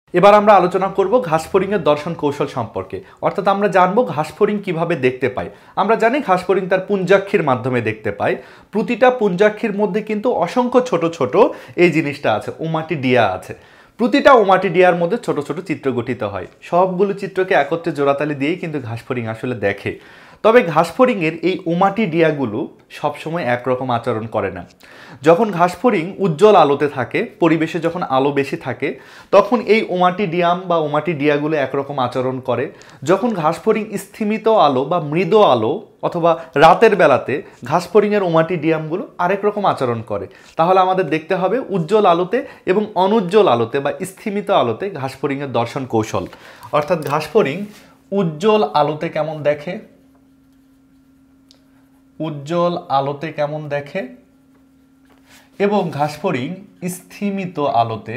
এবার আমরা আলোচনা করব ঘাসফড়িংয়ের দর্শন কৌশল সম্পর্কে। অর্থাৎ আমরা জানবো ঘাসফড়িং কিভাবে দেখতে পাই। আমরা জানি ঘাসফড়িং তার পুঞ্জাক্ষীর মাধ্যমে দেখতে পাই। প্রতিটা পুঞ্জাক্ষীর মধ্যে কিন্তু অসংখ্য ছোট ছোট এই জিনিসটা আছে, ওমাটিডিয়া আছে। প্রতিটা ওমাটিডিয়ার মধ্যে ছোট ছোট চিত্র গঠিত হয়। সবগুলো চিত্রকে একত্রে জোড়াতালি দিয়েই কিন্তু ঘাসফড়িং আসলে দেখে। তবে ঘাসফড়িংয়ের এই ওমাটিডিয়াগুলো সবসময় একরকম আচরণ করে না। যখন ঘাসফড়িং উজ্জ্বল আলোতে থাকে, পরিবেশে যখন আলো বেশি থাকে, তখন এই ওমাটিডিয়াম বা ওমাটিডিয়াগুলো একরকম আচরণ করে। যখন ঘাসফড়িং স্থিমিত আলো বা মৃদু আলো অথবা রাতের বেলাতে ঘাসফড়িংয়ের ওমাটিডিয়ামগুলো আরেক রকম আচরণ করে। তাহলে আমাদের দেখতে হবে উজ্জ্বল আলোতে এবং অনুজ্জ্বল আলোতে বা স্থিমিত আলোতে ঘাসফড়িংয়ের দর্শন কৌশল। অর্থাৎ ঘাসফড়িং উজ্জ্বল আলোতে কেমন দেখে, উজ্জ্বল আলোতে কেমন দেখে, এবং ঘাসফড়িং স্থিমিত আলোতে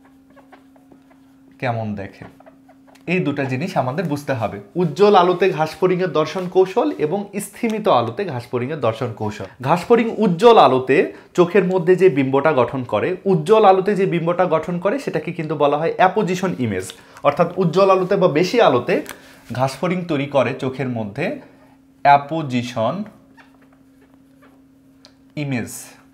কেমন দেখে। এই দুটো জিনিস আমাদের বুঝতে হবে। উজ্জ্বল আলোতে ঘাসফড়িংয়ের দর্শন কৌশল এবং স্থিমিত আলোতে ঘাসফড়িংয়ের দর্শন কৌশল। ঘাসফড়িং উজ্জ্বল আলোতে চোখের মধ্যে যে বিম্বটা গঠন করে, উজ্জ্বল আলোতে যে বিম্বটা গঠন করে সেটাকে কিন্তু বলা হয় অ্যাপোজিশন ইমেজ। অর্থাৎ উজ্জ্বল আলোতে বা বেশি আলোতে ঘাসফড়িং তৈরি করে চোখের মধ্যে অ্যাপোজিশন ইমেজ।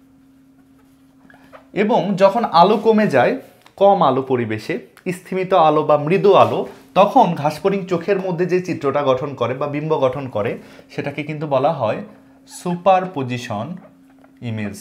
এবং যখন আলো কমে যায়, কম আলো পরিবেশে, স্থিমিত আলো বা মৃদু আলো, তখন ঘাসফড়িং চোখের মধ্যে যে চিত্রটা গঠন করে বা বিম্ব গঠন করে সেটাকে কিন্তু বলা হয় superposition image.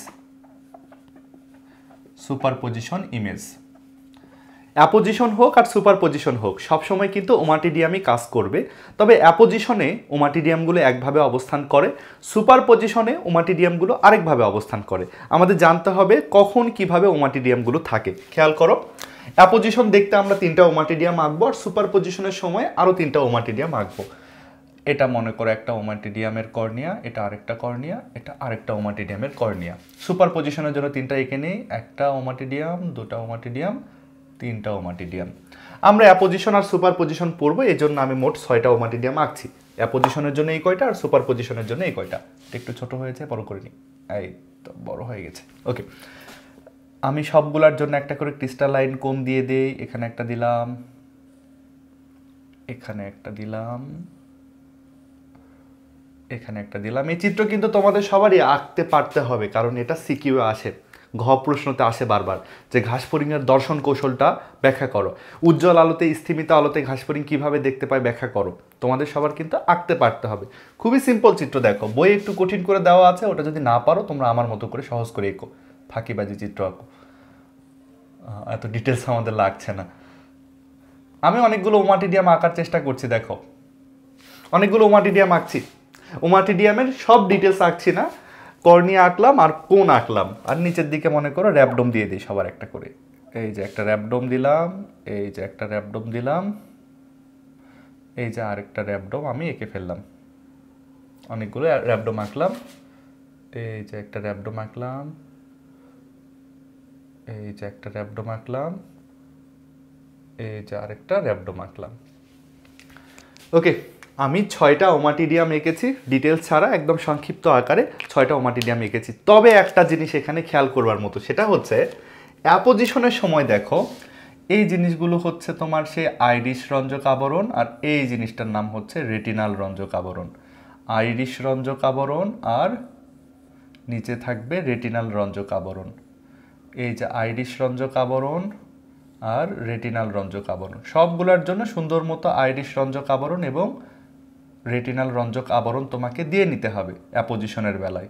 Superposition image. Apposition হোক আর সুপারপজিশন হোক, সবসময় কিন্তু ওমাটিডিয়ামই কাজ করবে। তবে অ্যাপোজিশনে ওমাটিডিয়ামগুলো একভাবে অবস্থান করে, সুপারপজিশনে ওমাটিডিয়ামগুলো আরেকভাবে অবস্থান করে। আমাদের জানতে হবে কখন কিভাবে ওমাটিডিয়ামগুলো থাকে। খেয়াল করো, অ্যাপোজিশন দেখতে আমরা 3টা ওমাটিডিয়াম আঁকবো, আর সুপারপজিশনের সময় আরও 3টা ওমাটিডিয়াম আঁকবো। এটা মনে করো একটা ওমাটিডিয়ামের কর্নিয়া, এটা আরেকটা কর্নিয়া, এটা আরেকটা ওমাটিডিয়ামের কর্নিয়া। সুপারপজিশনের জন্য 3টা এঁকে নেই, একটা ওমাটিডিয়াম, 2টা ওমাটিডিয়াম, 3টা ওমাটিডিয়াম। আমরা অ্যাপোজিশন আর সুপারপজিশন পড়বো, এই জন্য আমি মোট 6টা ওমাটিডিয়াম আঁকছি। অ্যাপোজিশনের জন্য এই কয়টা আর সুপারপজিশনের জন্য এই কয়টা। একটু ছোট হয়েছে, বড় করে নিই। এই তো বড় হয়ে গেছে। ওকে, আমি সবগুলোর জন্য একটা করে ক্রিস্টালাইন কোণ দিয়ে দেই। এখানে একটা দিলাম, এখানে একটা দিলাম, এখানে একটা দিলাম। এই চিত্র কিন্তু তোমাদের সবারই আঁকতে পারতে হবে, কারণ এটা সিকিউ আসে, ঘ প্রশ্নতে আসে বারবার, যে ঘাসফড়িংয়ের দর্শন কৌশলটা ব্যাখ্যা করো। উজ্জ্বল আলোতে স্থিমিত আলোতে ঘাসফড়িং কিভাবে দেখতে পায় ব্যাখ্যা করো। তোমাদের সবার কিন্তু আঁকতে পারতে হবে। খুবই সিম্পল চিত্র। দেখো, বই একটু কঠিন করে দেওয়া আছে, ওটা যদি না পারো তোমরা আমার মতো করে সহজ করে এঁকো, ফাঁকিবাজি চিত্র আঁকো, এত ডিটেলস আমাদের লাগছে না। আমি অনেকগুলো ওমাটিডিয়াম আঁকার চেষ্টা করছি। দেখো, অনেকগুলো ওমাটিডিয়াম আঁকছি। ওমাটিডিয়ামের সব ডিটেলস আঁকছি না, কর্নিয়া আঁকলাম আর কোণ আঁকলাম, আর নিচের দিকে মনে করো র্যাবডোম দিয়ে দিই সবার একটা করে। এই যে একটা র্যাবডোম দিলাম, এই যে একটা র্যাবডোম দিলাম, এই যে আরেকটা র্যাবডোম আমি এঁকে ফেললাম। অনেকগুলো র্যাবডোম আঁকলাম, এই যে একটা র্যাবডোম আঁকলাম, এই যে একটা র্যাবডোম আঁকলাম, এই যে আরেকটা র্যাবডোম আঁকলাম। ওকে, আমি 6টা ওমাটিডিয়াম এঁকেছি, ডিটেলস ছাড়া একদম সংক্ষিপ্ত আকারে 6টা ওমাটিডিয়াম এঁকেছি। তবে একটা জিনিস এখানে খেয়াল করবার মতো, সেটা হচ্ছে অ্যাপোজিশনের সময় দেখো, এই জিনিসগুলো হচ্ছে তোমার সে আইরিশ রঞ্জক আবরণ, আর এই জিনিসটার নাম হচ্ছে রেটিনাল রঞ্জক আবরণ। আইরিশ রঞ্জক আবরণ আর নিচে থাকবে রেটিনাল রঞ্জক আবরণ। এই যে আইরিশ রঞ্জক আবরণ আর রেটিনাল রঞ্জক আবরণ, সবগুলোর জন্য সুন্দর মতো আইরিশ রঞ্জক আবরণ এবং রেটিনাল রঞ্জক আবরণ তোমাকে দিয়ে নিতে হবে। অ্যাপোজিশনের বেলায়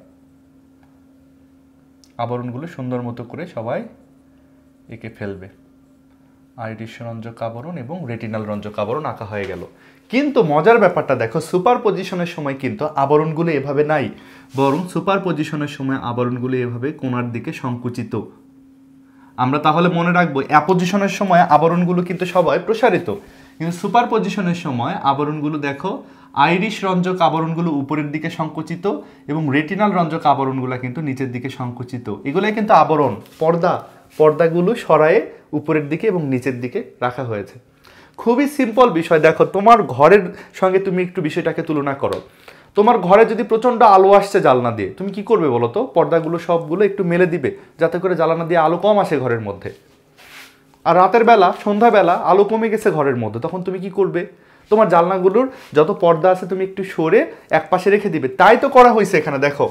আবরণগুলো সুন্দর মতো করে সবাই এঁকে ফেলবে। আইরিশ রঞ্জক আবরণ এবং রেটিনাল রঞ্জক আবরণ আঁকা হয়ে গেল। কিন্তু মজার ব্যাপারটা দেখো, সুপারপজিশনের সময় কিন্তু আবরণগুলো এভাবে নাই, বরং সুপারপজিশনের সময় আবরণগুলো এভাবে কোণার দিকে সংকুচিত। আমরা তাহলে মনে রাখবো, অ্যাপোজিশনের সময় আবরণগুলো কিন্তু সবাই প্রসারিত, কিন্তু সুপারপজিশনের সময় আবরণগুলো দেখো, আইরিশ রঞ্জক আবরণগুলো উপরের দিকে সংকুচিত এবং রেটিনাল রঞ্জক আবরণগুলো কিন্তু নিচের দিকে সংকুচিত। এগুলোই কিন্তু আবরণ, পর্দাগুলো সরায়ে উপরের দিকে এবং নিচের দিকে রাখা হয়েছে। খুবই সিম্পল বিষয়। দেখো, তোমার ঘরের সঙ্গে তুমি একটু বিষয়টাকে তুলনা করো। তোমার ঘরে যদি প্রচণ্ড আলো আসছে জানলা দিয়ে, তুমি কি করবে বলো তো? পর্দাগুলো সবগুলো একটু মেলে দিবে, যাতে করে জানলা দিয়ে আলো কম আসে ঘরের মধ্যে। আর রাতের বেলা সন্ধ্যাবেলা আলো কমে গেছে ঘরের মধ্যে, তখন তুমি কি করবে? তোমার জানলাগুলোর যত পর্দা আছে তুমি একটু সরে এক পাশে রেখে দিবে। তাই তো করা হয়েছে এখানে। দেখো,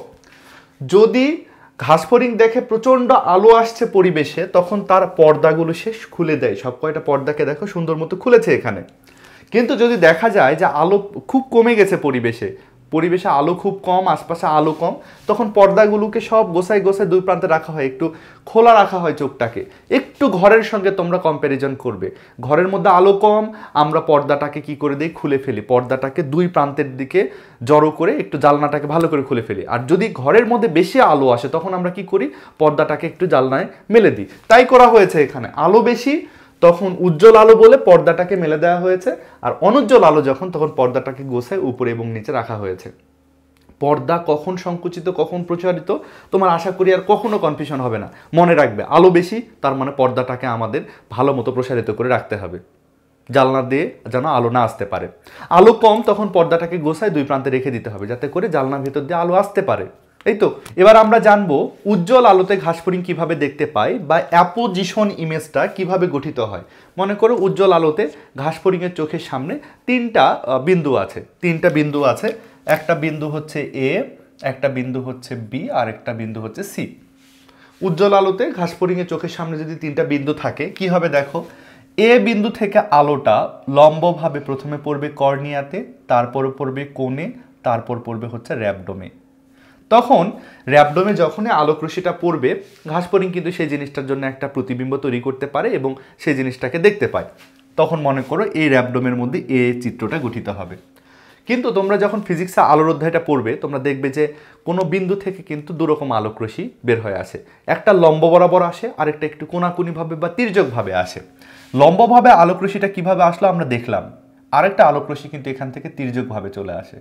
যদি ঘাসফড়িং দেখে প্রচণ্ড আলো আসছে পরিবেশে, তখন তার পর্দাগুলো সে খুলে দেয়। সব কয়টা পর্দাকে দেখো সুন্দর মতো খুলেছে এখানে। কিন্তু যদি দেখা যায় যে আলো খুব কমে গেছে পরিবেশে আলো খুব কম, আশপাশে আলো কম, তখন পর্দাগুলোকে সব গোছায় দুই প্রান্তে রাখা হয়, একটু খোলা রাখা হয় চোখটাকে। একটু ঘরের সঙ্গে তোমরা কম্প্যারিজন করবে, ঘরের মধ্যে আলো কম, আমরা পর্দাটাকে কি করে দিই? খুলে ফেলি। পর্দাটাকে দুই প্রান্তের দিকে জড়ো করে একটু জানলাটাকে ভালো করে খুলে ফেলি। আর যদি ঘরের মধ্যে বেশি আলো আসে, তখন আমরা কি করি? পর্দাটাকে একটু জানলায় মেলে দিই। তাই করা হয়েছে এখানে। আলো বেশি তখন উজ্জ্বল আলো বলে পর্দাটাকে মেলে দেওয়া হয়েছে, আর অনুজ্জ্বল আলো যখন, তখন পর্দাটাকে গোছায় উপরে এবং নিচে রাখা হয়েছে। পর্দা কখন সংকুচিত কখন প্রসারিত তোমার আশা করি আর কখনো কনফিউশন হবে না। মনে রাখবে, আলো বেশি তার মানে পর্দাটাকে আমাদের ভালো মতো প্রসারিত করে রাখতে হবে, জানলা দিয়ে যেন আলো না আসতে পারে। আলো কম তখন পর্দাটাকে গোছায় দুই প্রান্তে রেখে দিতে হবে, যাতে করে জানলার ভেতর দিয়ে আলো আসতে পারে। এই তো, এবার আমরা জানবো উজ্জ্বল আলোতে ঘাসফড়িং কিভাবে দেখতে পাই, বা অ্যাপোজিশন ইমেজটা কিভাবে গঠিত হয়। মনে করো উজ্জ্বল আলোতে ঘাসফড়িংয়ের চোখের সামনে তিনটা বিন্দু আছে। একটা বিন্দু হচ্ছে এ, একটা বিন্দু হচ্ছে বি, আর একটা বিন্দু হচ্ছে সি। উজ্জ্বল আলোতে ঘাসফড়িংয়ের চোখের সামনে যদি তিনটা বিন্দু থাকে, কি হবে দেখো। এ বিন্দু থেকে আলোটা লম্বভাবে প্রথমে পড়বে কর্নিয়াতে, তারপর পড়বে কোণে, তারপর পড়বে হচ্ছে র্যাবডোমে। তখন র্যাবডোমে যখনই আলোকরশ্মিটা পড়বে, ঘাসফড়িং কিন্তু সেই জিনিসটার জন্য একটা প্রতিবিম্ব তৈরি করতে পারে এবং সেই জিনিসটাকে দেখতে পায়। তখন মনে করো এই র্যাবডোমের মধ্যে এ চিত্রটা গঠিত হবে। কিন্তু তোমরা যখন ফিজিক্সে আলোর অধ্যায়টা পড়বে, তোমরা দেখবে যে কোনো বিন্দু থেকে কিন্তু দুরকম আলোকরশ্মি বের হয়ে আসে। একটা লম্ব বরাবর আসে, আরেকটা একটু কোণাকুণিভাবে বা তির্যকভাবে আসে। লম্বভাবে আলোকরশ্মিটা কিভাবে আসলো আমরা দেখলাম, আরেকটা আলোকরশ্মি কিন্তু এখান থেকে তির্যকভাবে চলে আসে।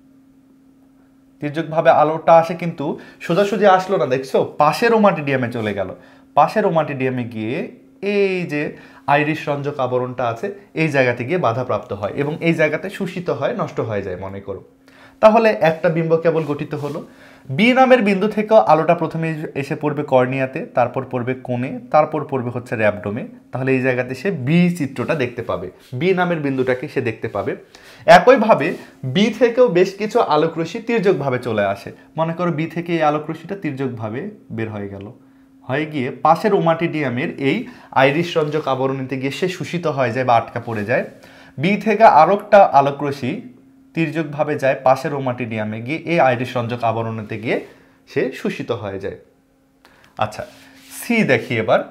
তির্যকভাবে আলোটা আসে কিন্তু সোজাসুজি আসলো না, দেখছো, পাশের ওমাটিডিয়ামে চলে গেল। পাশের ওমাটিডিয়ামে গিয়ে এই যে আইরিশ রঞ্জক আবরণটা আছে, এই জায়গাতে গিয়ে বাধাপ্রাপ্ত হয় এবং এই জায়গাতে শোষিত হয়, নষ্ট হয়ে যায় মনে করো। তাহলে একটা বিম্ব কেবল গঠিত হলো। বি নামের বিন্দু থেকেও আলোটা প্রথমে এসে পড়বে কর্নিয়াতে, তারপর পড়বে কোণে, তারপর পড়বে হচ্ছে র্যাবডোমে। তাহলে এই জায়গাতে সে বি চিত্রটা দেখতে পাবে, বি নামের বিন্দুটাকে সে দেখতে পাবে। একইভাবে বি থেকেও বেশ কিছু আলোকরশ্মি তির্যকভাবে চলে আসে। মনে করো বি থেকে এই আলোকরশ্মিটা তির্যকভাবে বের হয়ে গেল, হয়ে গিয়ে পাশের ওমাটিডিয়ামের এই আইরিশ রঞ্জক আবরণীতে গিয়ে সে শোষিত হয়ে যায় বা আটকা পড়ে যায়। বি থেকে আরও একটা আলোকরশ্মি তির্যকভাবে যায় পাশের ওমাটিডিয়ামে গিয়ে এই আইরিশ রঞ্জক আবরণীতে গিয়ে সে শোষিত হয়ে যায়। আচ্ছা, সি দেখি এবার।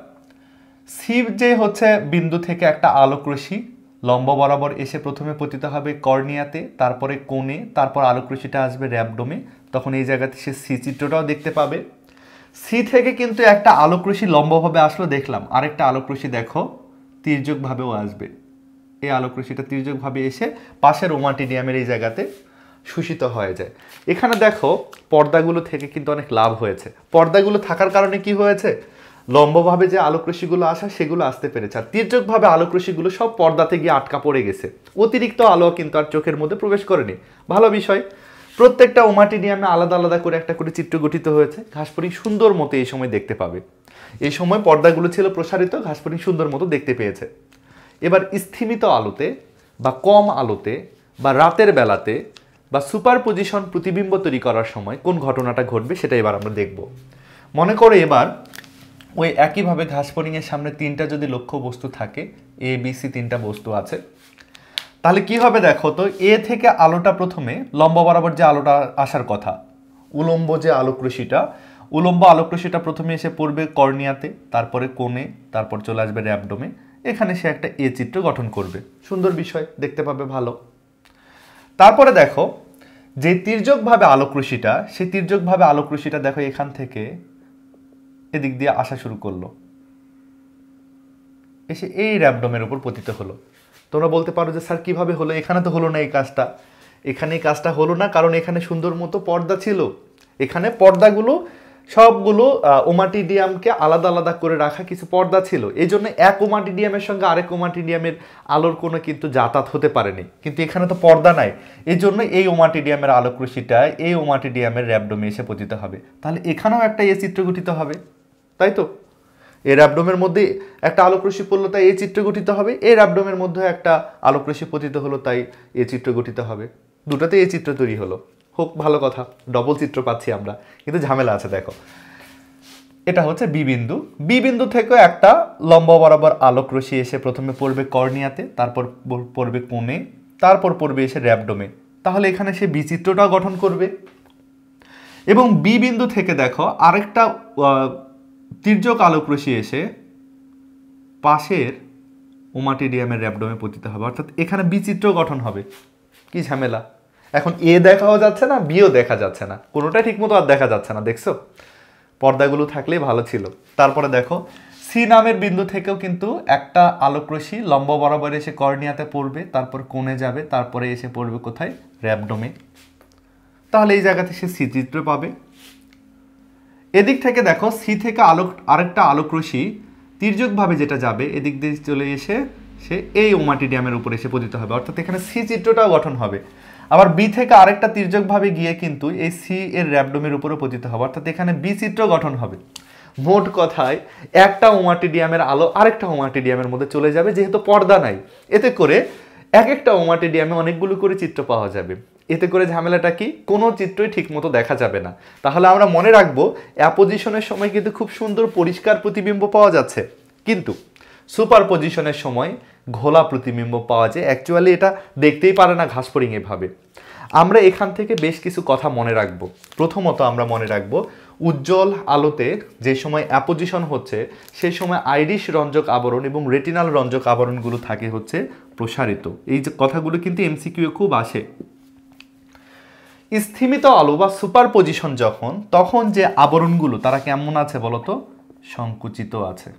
সি যে হচ্ছে বিন্দু থেকে একটা আলোকরশ্মি লম্ব বরাবর এসে প্রথমে পতিত হবে কর্নিয়াতে, তারপরে কোণে, তারপর আলোকরশ্মিটা আসবে র্যাবডোমে। তখন এই জায়গাতে সে সি চিত্রটাও দেখতে পাবে। সি থেকে কিন্তু একটা আলোকরশ্মি লম্বভাবে আসলো দেখলাম, আরেকটা আলোকরশ্মি দেখো তির্যকভাবেও আসবে। এই আলোকরশ্মিটা তির্যকভাবে এসে পাশের ওমাটিডিয়ামের এই জায়গাতে শোষিত হয়ে যায়। এখানে দেখো পর্দাগুলো থেকে কিন্তু অনেক লাভ হয়েছে। পর্দাগুলো থাকার কারণে কি হয়েছে, লম্বভাবে যে আলোকরশ্মিগুলো আসা সেগুলো আসতে পেরেছে, আর তির্যকভাবে আলোকরশ্মিগুলো সব পর্দাতে গিয়ে আটকা পড়ে গেছে। অতিরিক্ত আলো কিন্তু আর চোখের মধ্যে প্রবেশ করেনি। ভালো বিষয়। প্রত্যেকটা ওমাটিডিয়ামে আলাদা আলাদা করে একটা করে চিত্র গঠিত হয়েছে। ঘাসফড়িং সুন্দর মতো এই সময় দেখতে পাবে। এই সময় পর্দাগুলো ছিল প্রসারিত, ঘাসফড়িং সুন্দর মতো দেখতে পেয়েছে। এবার স্থিমিত আলোতে বা কম আলোতে বা রাতের বেলাতে বা সুপারপজিশন প্রতিবিম্ব তৈরি করার সময় কোন ঘটনাটা ঘটবে সেটা এবার আমরা দেখব। মনে করো এবার ওই একইভাবে ঘাসফড়িংয়ের সামনে তিনটা যদি লক্ষ্য বস্তু থাকে, এ বি সি তিনটা বস্তু আছে, তাহলে কি হবে দেখো তো। এ থেকে আলোটা প্রথমে লম্ব বরাবর যে আলোটা আসার কথা, উলম্ব যে আলোকরশ্মিটা, উলম্ব আলোকরশ্মিটা প্রথমে এসে পড়বে কর্নিয়াতে, তারপরে কোণে, তারপর চলে আসবে র্যাবডোমে। এখানে সে একটা এ চিত্র গঠন করবে। সুন্দর বিষয়, দেখতে পাবে ভালো। তারপরে দেখো যে তির্যকভাবে আলোকরশ্মিটা, সেই তির্যকভাবে আলোকরশ্মিটা দেখো এখান থেকে এদিক দিয়ে আসা শুরু করলো, এসে এই র্যাবডোমের উপর পতিত হলো। তোমরা বলতে পারো যে স্যার কিভাবে হলো, এখানে তো হলো না এই কাজটা। এখানে এই কাজটা হলো না কারণ এখানে সুন্দর মতো পর্দা ছিল। এখানে পর্দাগুলো সবগুলো ওমাটিডিয়ামকে আলাদা আলাদা করে রাখা কিছু পর্দা ছিল, এই জন্য এক ওমাটিডিয়ামের সঙ্গে আরেক ওমাটিডিয়ামের আলোর কোনো কিন্তু যাতায়াত হতে পারেনি। কিন্তু এখানে তো পর্দা নাই, এই জন্য এই ওমাটিডিয়ামের আলোকরশ্মিটা এই ওমাটিডিয়ামের র্যাবডোমে এসে পতিত হবে। তাহলে এখানেও একটা এ চিত্র গঠিত হবে, তাই তো। এর অ্যাবডোমের মধ্যে একটা আলোক রশ্মি পড়লো তাই এই চিত্র গঠিত হবে, এর অ্যাবডোমের মধ্যে একটা আলোক রশ্মি পতিত হলো তাই এই চিত্র গঠিত হবে, দুটাতে এই চিত্র তৈরি হলো। হোক, ভালো কথা, ডবল চিত্র পাচ্ছি আমরা, কিন্তু ঝামেলা আছে। দেখো, এটা হচ্ছে বি বিন্দু, বি বিন্দু থেকেও একটা লম্বা বরাবর আলোক রশ্মি এসে প্রথমে পড়বে কর্নিয়াতে, তারপর পড়বে কোণে, তারপর পড়বে এসে অ্যাবডোমে, তাহলে এখানে সে বি চিত্রটাও গঠন করবে। এবং বি বিন্দু থেকে দেখো আরেকটা তির্যক আলোক রশ্মি এসে পাশের ওমাটিডিয়ামের অ্যাবডোমে পতিত হবে, অর্থাৎ এখানে বি চিত্র গঠন হবে। কি ঝামেলা! এখন এ দেখাও যাচ্ছে না, বিও দেখা যাচ্ছে না, কোনোটাই ঠিকমতো আর দেখা যাচ্ছে না। দেখছো, পর্দাগুলো থাকলেই ভালো ছিল। তারপরে দেখো সি নামের বিন্দু থেকেও কিন্তু একটা আলোক রশ্মি লম্বা বরাবর এসে কর্নিয়াতে পড়বে, তারপর কোণে যাবে, তারপরে এসে পড়বে কোথায়? অ্যাবডোমে। তাহলে এই জায়গাতে সে সি চিত্র পাবে। এদিক থেকে দেখো সি থেকে আরেকটা আলোক রশ্মি তির্যকভাবে যেটা যাবে এদিক দিয়ে চলে এসে সে এই ওমাটিডিয়ামের উপরে এসে পতিত হবে, অর্থাৎ এখানে সি চিত্রটাও গঠন হবে। আবার বি থেকে আরেকটা তির্যকভাবে গিয়ে কিন্তু এই সি এর অ্যাবডোমের উপরে পতিত হবে, অর্থাৎ এখানে বি চিত্র গঠন হবে। মোট কথায় একটা ওমাটিডিয়ামের আলো আরেকটা ওমাটিডিয়ামের মধ্যে চলে যাবে, যেহেতু পর্দা নাই, এতে করে এক একটা ওমাটিডিয়ামে অনেকগুলো করে চিত্র পাওয়া যাবে। এতে করে ঝামেলাটা কি? কোনো চিত্রই ঠিক মতো দেখা যাবে না। তাহলে আমরা মনে রাখবো অ্যাপোজিশনের সময় কিন্তু খুব সুন্দর পরিষ্কার প্রতিবিম্ব পাওয়া যাচ্ছে, কিন্তু সুপারপজিশনের সময় ঘোলা প্রতিবিম্ব পাওয়া যায়। অ্যাকচুয়ালি এটা দেখতেই পারে না ঘাসফড়িং এভাবে। আমরা এখান থেকে বেশ কিছু কথা মনে রাখবো। প্রথমত আমরা মনে রাখবো উজ্জ্বল আলোতে যে সময় অ্যাপোজিশন হচ্ছে সেই সময় আইরিশ রঞ্জক আবরণ এবং রেটিনাল রঞ্জক আবরণগুলো থাকে হচ্ছে প্রসারিত। এই যে কথাগুলো কিন্তু এমসিকিউ খুব আসে। স্থিমিত আলো বা সুপারপজিশন তখন যে আবরণগুলো তারা কেমন আছে বলতো? সংকুচিত আছে।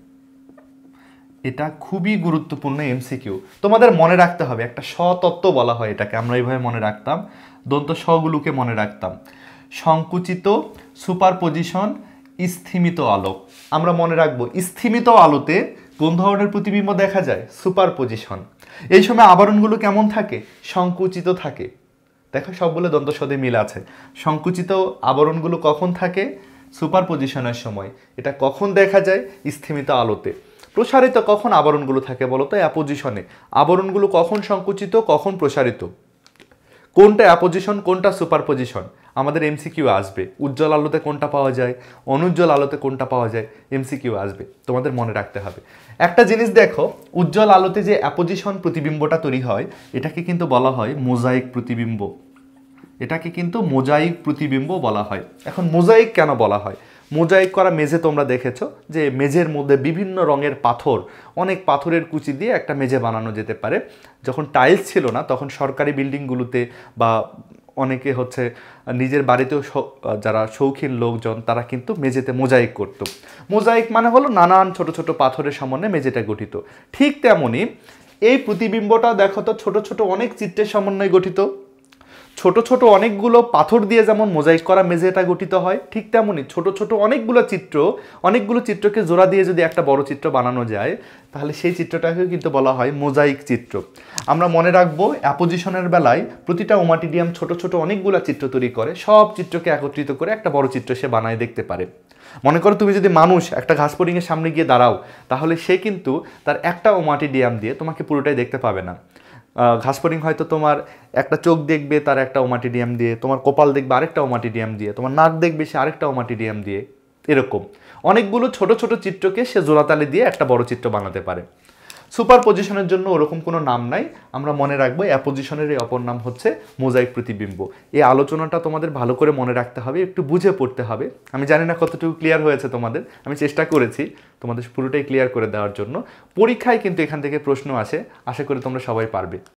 এটা খুবই গুরুত্বপূর্ণ এমসিকিউ, তোমাদের মনে রাখতে হবে। একটা স্বতত্ত্ব বলা হয় এটাকে, আমরা এইভাবে মনে রাখতাম, দন্ত স্বগুলোকে মনে রাখতাম। সংকুচিত, সুপারপজিশন, স্থিমিত আলো। আমরা মনে রাখবো স্থিমিত আলোতে কোন ধরনের প্রতিবিম্ব দেখা যায়? সুপারপজিশন। এই সময় আবরণগুলো কেমন থাকে? সংকুচিত থাকে। দেখো সবগুলো দন্ত স্বদে মিল আছে। সংকুচিত আবরণগুলো কখন থাকে? সুপারপজিশনের সময়। এটা কখন দেখা যায়? স্থিমিত আলোতে। প্রসারিত কখন আবরণগুলো থাকে বলতো? অ্যাপোজিশনে। আবরণগুলো কখন সংকুচিত, কখন প্রসারিত? কোনটা অ্যাপোজিশন, কোনটা সুপারপজিশন? আমাদের এমসিকিউ আসবে। উজ্জ্বল আলোতে কোনটা পাওয়া যায়, অনুজ্জ্বল আলোতে কোনটা পাওয়া যায়, এমসিকিউ আসবে, তোমাদের মনে রাখতে হবে। একটা জিনিস দেখো, উজ্জ্বল আলোতে যে অ্যাপোজিশন প্রতিবিম্বটা তৈরি হয় এটাকে কিন্তু বলা হয় মোজাইক প্রতিবিম্ব। এটাকে কিন্তু মোজাইক প্রতিবিম্ব বলা হয়। এখন মোজাইক কেন বলা হয়? মোজাইক করা মেঝে তোমরা দেখেছো যে মেঝের মধ্যে বিভিন্ন রঙের পাথর, অনেক পাথরের কুচি দিয়ে একটা মেঝে বানানো যেতে পারে। যখন টাইলস ছিল না তখন সরকারি বিল্ডিংগুলোতে বা অনেকে হচ্ছে নিজের বাড়িতেও যারা শৌখিন লোকজন তারা কিন্তু মেঝেতে মোজাইক করতো। মোজাইক মানে হলো নানান ছোট ছোট পাথরের সমন্বয়ে মেঝেটা গঠিত। ঠিক তেমনি এই প্রতিবিম্বটা দেখো তো ছোট ছোট অনেক চিত্রের সমন্বয়ে গঠিত। ছোট ছোট অনেকগুলো পাথর দিয়ে যেমন মোজাইক করা মেঝেটা গঠিত হয়, ঠিক তেমনি ছোট ছোট অনেকগুলো চিত্রকে জোড়া দিয়ে যদি একটা বড় চিত্র বানানো যায় তাহলে সেই চিত্রটাকে কিন্তু বলা হয় মোজাইক চিত্র। আমরা মনে রাখবো অ্যাপোজিশনের বেলায় প্রতিটা ওমাটিডিয়াম ছোট ছোট অনেকগুলো চিত্র তৈরি করে, সব চিত্রকে একত্রিত করে একটা বড় চিত্র সে বানায় দেখতে পারে। মনে করো তুমি যদি মানুষ একটা ঘাসফড়িংয়ের সামনে গিয়ে দাঁড়াও তাহলে সে কিন্তু তার একটা ওমাটিডিয়াম দিয়ে তোমাকে পুরোটাই দেখতে পাবে না। ঘাসফড়িং হয়তো তোমার একটা চোখ দেখবে তার একটা ওমাটিডিয়াম দিয়ে, তোমার কপাল দেখবে আরেকটা ওমাটিডিয়াম দিয়ে, তোমার নাক দেখবে সে আরেকটা ওমাটিডিয়াম দিয়ে। এরকম অনেকগুলো ছোট ছোট চিত্রকে সে জোড়াতালি দিয়ে একটা বড় চিত্র বানাতে পারে। সুপারপজিশনের জন্য ওরকম কোনো নাম নাই। আমরা মনে রাখবো অ্যাপোজিশনের এই অপর নাম হচ্ছে মোজাইক প্রতিবিম্ব। এই আলোচনাটা তোমাদের ভালো করে মনে রাখতে হবে, একটু বুঝে পড়তে হবে। আমি জানি না কতটুকু ক্লিয়ার হয়েছে তোমাদের, আমি চেষ্টা করেছি তোমাদের পুরোটাই ক্লিয়ার করে দেওয়ার জন্য। পরীক্ষায় কিন্তু এখান থেকে প্রশ্ন আসে, আশা করি তোমরা সবাই পারবে।